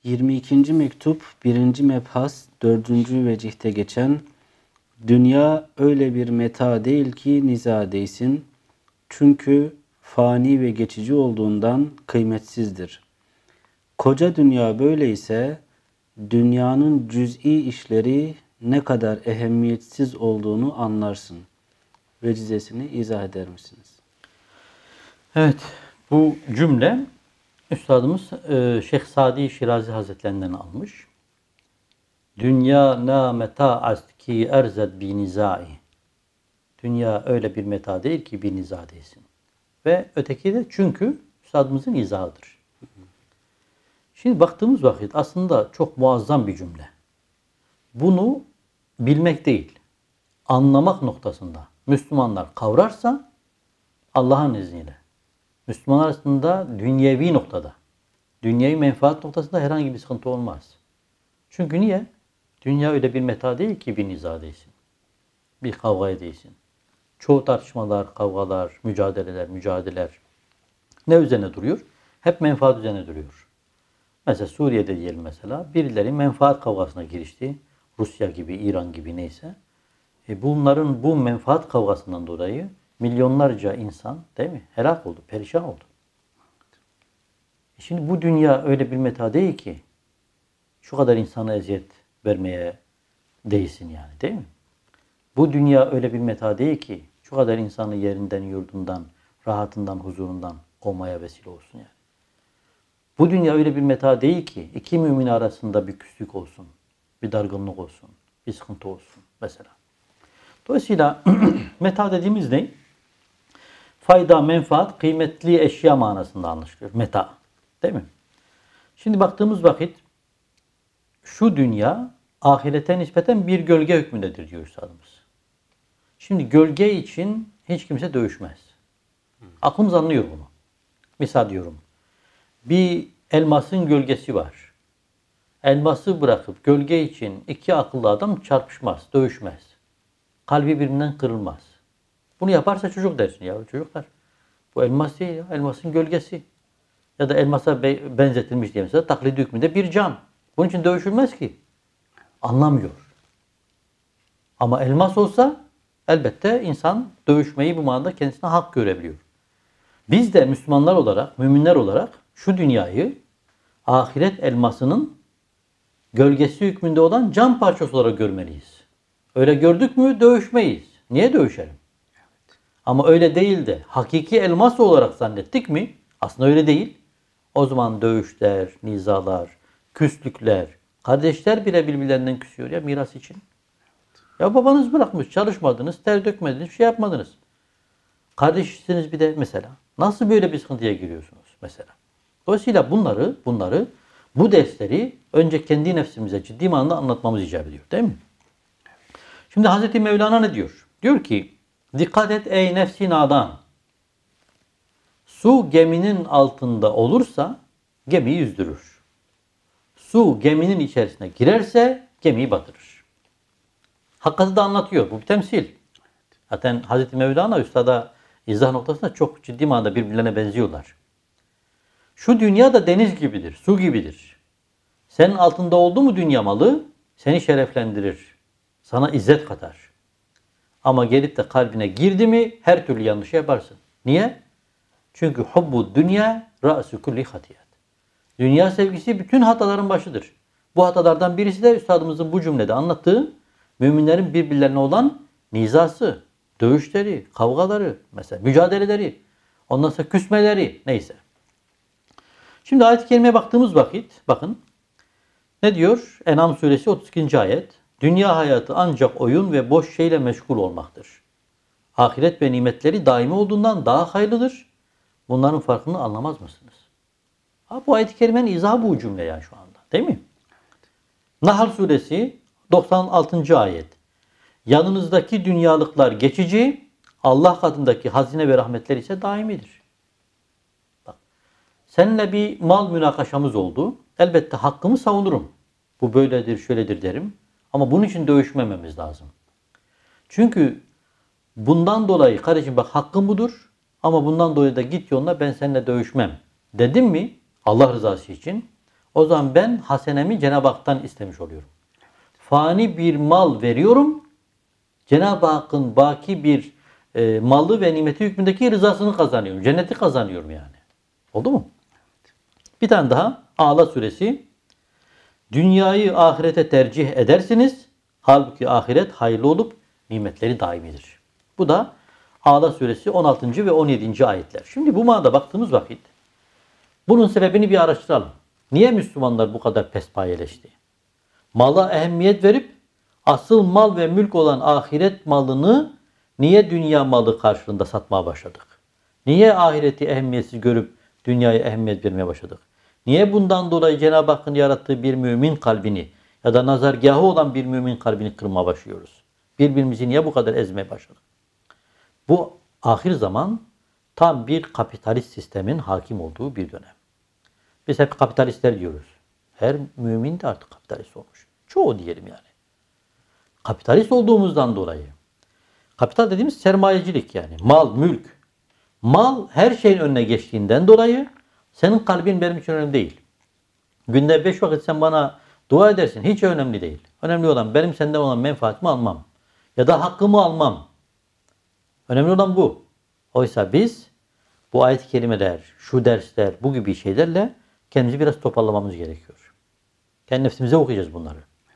22. mektup 1. mebhas 4. vecihte geçen dünya öyle bir meta değil ki niza değsin. Çünkü fani ve geçici olduğundan kıymetsizdir. Koca dünya böyleyse dünyanın cüz'i işleri ne kadar ehemmiyetsiz olduğunu anlarsın. Vecizesini izah eder misiniz? Evet, bu cümle Üstadımız Şeyh Sadi Şirazi Hazretlerinden almış. Dünya na meta ast ki erzet bi nizai. Dünya öyle bir meta değil ki bir niza değilsin. Ve öteki de çünkü Üstadımızın izahıdır. Şimdi baktığımız vakit aslında çok muazzam bir cümle. Bunu bilmek değil, anlamak noktasında Müslümanlar kavrarsa Allah'ın izniyle Müslümanlar arasında dünyevi noktada, dünyevi menfaat noktasında herhangi bir sıkıntı olmaz. Çünkü niye? Dünya öyle bir meta değil ki bir niza değilsin. Bir kavgaya değilsin. Çoğu tartışmalar, kavgalar, mücadeleler ne üzerine duruyor? Hep menfaat üzerine duruyor. Mesela Suriye'de diyelim mesela birileri menfaat kavgasına girişti. Rusya gibi, İran gibi neyse. Bunların bu menfaat kavgasından dolayı milyonlarca insan değil mi? Helak oldu, perişan oldu. Şimdi bu dünya öyle bir meta değil ki şu kadar insana eziyet vermeye değsin yani değil mi? Bu dünya öyle bir meta değil ki şu kadar insanı yerinden, yurdundan, rahatından, huzurundan kovmaya vesile olsun yani. Bu dünya öyle bir meta değil ki iki mümin arasında bir küslük olsun, bir dargınlık olsun, bir sıkıntı olsun mesela. Dolayısıyla meta dediğimiz ne? Fayda, menfaat, kıymetli eşya manasında anlaşılıyor. Meta. Değil mi? Şimdi baktığımız vakit şu dünya ahirete nispeten bir gölge hükmündedir diyor Üstadımız. Şimdi gölge için hiç kimse dövüşmez. Aklımız anlıyor bunu. Misal diyorum. Bir elmasın gölgesi var. Elması bırakıp gölge için iki akıllı adam çarpışmaz, dövüşmez. Kalbi birbirinden kırılmaz. Bunu yaparsa çocuk dersin ya çocuklar. Bu elmas değil ya, elmasın gölgesi. Ya da elmasa benzetilmiş diye mesela taklidi hükmünde bir cam. Bunun için dövüşülmez ki. Anlamıyor. Ama elmas olsa elbette insan dövüşmeyi bu manada kendisine hak görebiliyor. Biz de Müslümanlar olarak, müminler olarak şu dünyayı ahiret elmasının gölgesi hükmünde olan cam parçası olarak görmeliyiz. Öyle gördük mü dövüşmeyiz. Niye dövüşelim? Evet. Ama öyle değil de hakiki elmas olarak zannettik mi? Aslında öyle değil. O zaman dövüşler, nizalar, küslükler, kardeşler bile birbirlerinden küsüyor ya miras için. Evet. Ya babanız bırakmış, çalışmadınız, ter dökmediniz, bir şey yapmadınız. Kardeşsiniz bir de mesela. Nasıl böyle bir sıkıntıya giriyorsunuz mesela? Dolayısıyla bunları, bu dersleri önce kendi nefsimize ciddi manada anlatmamız icap ediyor değil mi? Şimdi Hazreti Mevlana ne diyor? Diyor ki, dikkat et ey nefsi nadan. Su geminin altında olursa gemiyi yüzdürür. Su geminin içerisine girerse gemiyi batırır. Hakikati de anlatıyor. Bu bir temsil. Zaten Hazreti Mevlana Üstad'a izah noktasında çok ciddi manada birbirlerine benziyorlar. Şu dünya da deniz gibidir, su gibidir. Senin altında oldu mu dünya malı seni şereflendirir. Sana izzet katar. Ama gelip de kalbine girdi mi her türlü yanlışı yaparsın. Niye? Çünkü hubbu dünya ra'su kulli hatiyat. Dünya sevgisi bütün hataların başıdır. Bu hatalardan birisi de Üstadımızın bu cümlede anlattığı müminlerin birbirlerine olan nizası, dövüşleri, kavgaları, mesela mücadeleleri, ondan sonra küsmeleri neyse. Şimdi ayet-i kerimeye baktığımız vakit bakın ne diyor? En'am suresi 32. ayet. Dünya hayatı ancak oyun ve boş şeyle meşgul olmaktır. Ahiret ve nimetleri daimi olduğundan daha hayırlıdır. Bunların farkını anlamaz mısınız? Ha, bu ayet-i kerimenin izahı bu cümle yani şu anda. Değil mi? Nahl suresi 96. ayet. Yanınızdaki dünyalıklar geçici, Allah katındaki hazine ve rahmetler ise daimidir. Bak, seninle bir mal münakaşamız oldu. Elbette hakkımı savunurum. Bu böyledir, şöyledir derim. Ama bunun için dövüşmememiz lazım. Çünkü bundan dolayı kardeşim bak hakkım budur ama bundan dolayı da git yoluna ben seninle dövüşmem dedim mi Allah rızası için O zaman ben hasenemi Cenab-ı Hak'tan istemiş oluyorum. Fani bir mal veriyorum. Cenab-ı Hakk'ın baki bir malı ve nimeti hükmündeki rızasını kazanıyorum. Cenneti kazanıyorum yani. Oldu mu? Bir tane daha. A'la suresi. Dünyayı ahirete tercih edersiniz. Halbuki ahiret hayırlı olup nimetleri daimidir. Bu da A'la suresi 16. ve 17. ayetler. Şimdi bu manada baktığımız vakit bunun sebebini bir araştıralım. Niye Müslümanlar bu kadar pespayeleşti? Mala ehemmiyet verip asıl mal ve mülk olan ahiret malını niye dünya malı karşılığında satmaya başladık? Niye ahireti ehemmiyetsiz görüp dünyaya ehemmiyet vermeye başladık? Niye bundan dolayı Cenab-ı Hakk'ın yarattığı bir mümin kalbini ya da nazargahı olan bir mümin kalbini kırmaya başlıyoruz? Birbirimizi niye bu kadar ezmeye başladık? Bu ahir zaman tam bir kapitalist sistemin hakim olduğu bir dönem. Biz hep kapitalistler diyoruz. Her mümin de artık kapitalist olmuş. Çoğu diyelim yani. Kapitalist olduğumuzdan dolayı. Kapital dediğimiz sermayecilik yani. Mal, mülk. Mal her şeyin önüne geçtiğinden dolayı senin kalbin benim için önemli değil. Günde 5 vakit sen bana dua edersin. Hiç önemli değil. Önemli olan benim senden olan menfaatimi almam. Ya da hakkımı almam. Önemli olan bu. Oysa biz bu ayet-i kerimeler, şu dersler, bu gibi şeylerle kendimizi biraz toparlamamız gerekiyor. Kendi nefsimize okuyacağız bunları.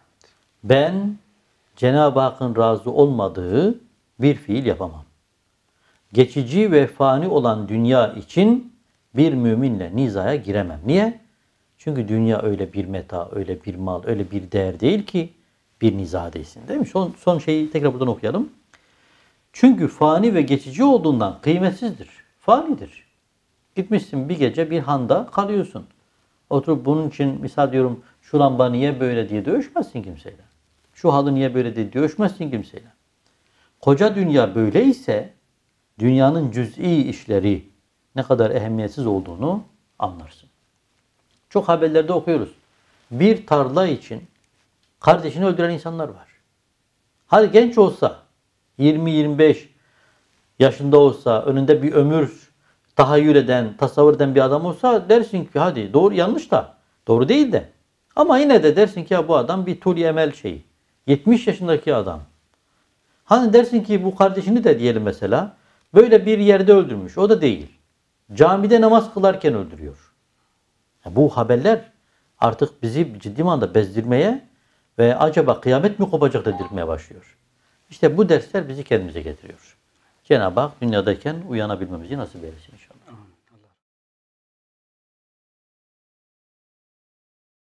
Ben Cenab-ı Hakk'ın razı olmadığı bir fiil yapamam. Geçici ve fani olan dünya için bir müminle nizaya giremem. Niye? Çünkü dünya öyle bir meta, öyle bir mal, öyle bir değer değil ki bir niza değilsin. Değil mi? Son şeyi tekrar buradan okuyalım. Çünkü fani ve geçici olduğundan kıymetsizdir. Fanidir. Gitmişsin bir gece bir handa kalıyorsun. Oturup bunun için misal diyorum şu lamba niye böyle diye dövüşmezsin kimseyle. Şu halı niye böyle diye dövüşmezsin kimseyle. Koca dünya böyleyse dünyanın cüz'i işleri ne kadar ehemmiyetsiz olduğunu anlarsın. Çok haberlerde okuyoruz. Bir tarla için kardeşini öldüren insanlar var. Hadi genç olsa 20-25 yaşında olsa önünde bir ömür tahayyül eden, tasavvur eden bir adam olsa dersin ki hadi doğru yanlış da doğru değil de. Ama yine de dersin ki ya bu adam bir tul emel şeyi. 70 yaşındaki adam. Hani dersin ki bu kardeşini de diyelim mesela böyle bir yerde öldürmüş. O da değil. Camide namaz kılarken öldürüyor. Bu haberler artık bizi ciddi manada bezdirmeye ve acaba kıyamet mi kopacak dedirtmeye başlıyor. İşte bu dersler bizi kendimize getiriyor. Cenab-ı Hak dünyadayken uyanabilmemizi nasip eylesin inşallah.